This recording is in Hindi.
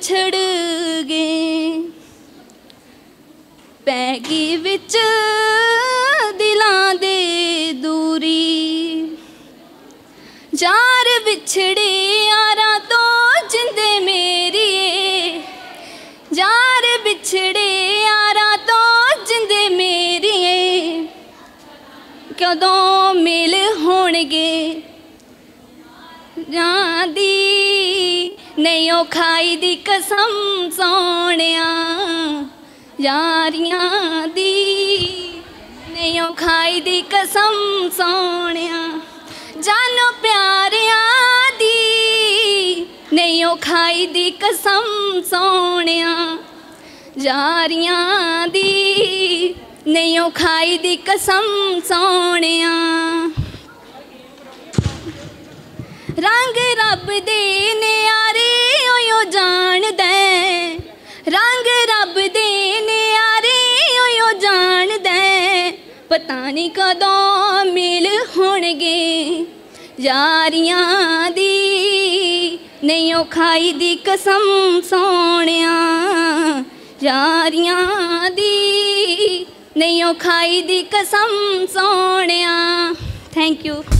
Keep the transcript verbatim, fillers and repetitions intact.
विछड़ गए, पैगी विच दिलां दे दूरी। यार विछड़े यारा तो जिंदे मेरी, यार बिछड़े यारा तो जिंदे मेरी। कदों मेल होणगे जांदी नहीं ओ खाई दी कसम सोहणिया, यारियां दी नहीं ओ खाई दी कसम सोहणिया। जानो प्यारियां दी नहीं ओ खाई दी कसम सोहणिया, यारियां दी नहीं ओ खाई दी कसम सोहणिया। रंग रब दे न्यारे ओयो जान दे, रंग रब दे न्यारे ओयो जान दे। पता नहीं कदों मेल होणगे यारियां दी नहीं ओ खाई दी कसम सोहणिया, यारियां दी नहीं ओ खाई दी कसम सोहणिया। Thank you.